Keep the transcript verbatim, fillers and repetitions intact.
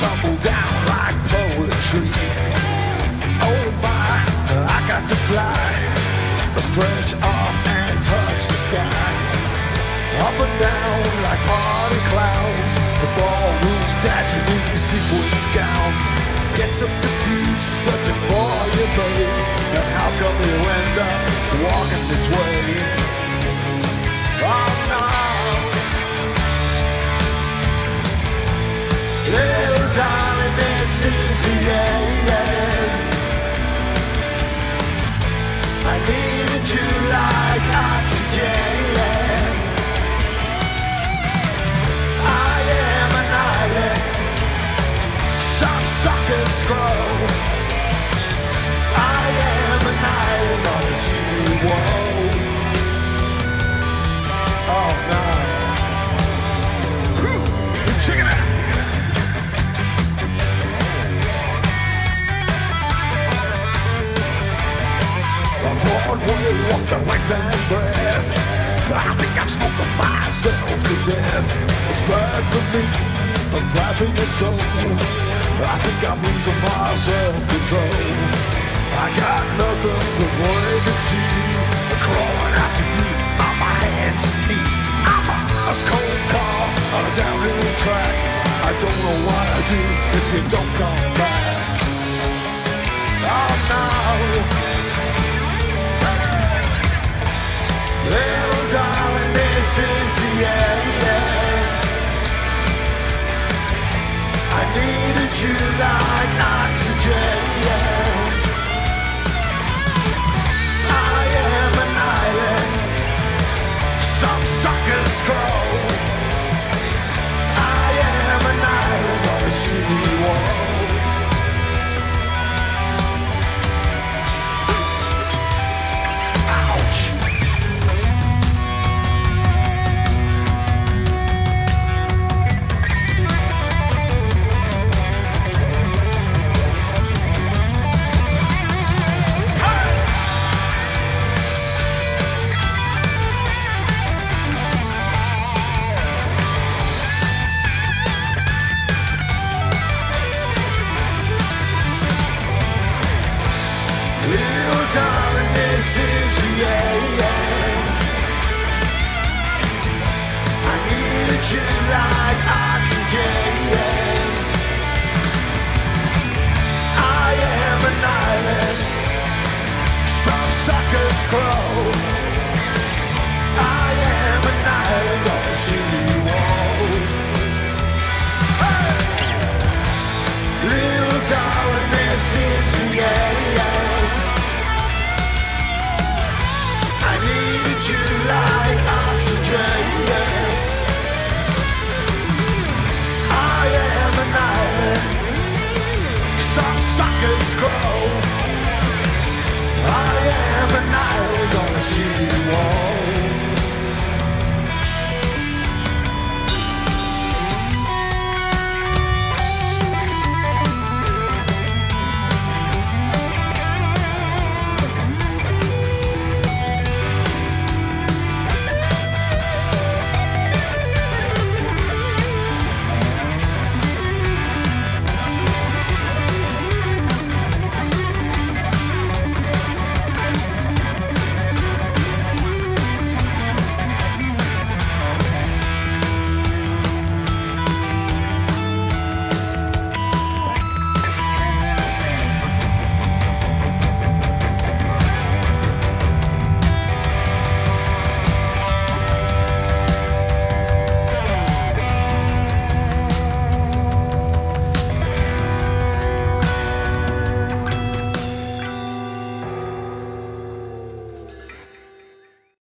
tumble down like poetry. Oh my, I got to fly, stretch up and touch the sky. Up and down like party clouds, the ballroom dancing in sequins gowns. Gets up the goose searching for you, babe. And how come you end up walking this way? Oh no, little darling, this is the end. I needed you like oxygen. I am an island, some suckers scroll. I am an island on the sea wall. Oh no. Whew. Check it out. Broadway, walk the length and breath. I think I'm smoking myself to death. It's bad for me, I'm bad for your soul. I think I'm losing my self-control. I got nothing but what I can see. I'm crawling after you on my hands and knees. I'm a, a cold car on a downhill track. I don't know what I do if you don't come back. Oh no. Little darling, this is the end. I needed you like oxygen. I am an island, some suckers scroll. I am an island on the city wall. Darling, this is the end. I needed you like oxygen. I am an island, some suckers scroll.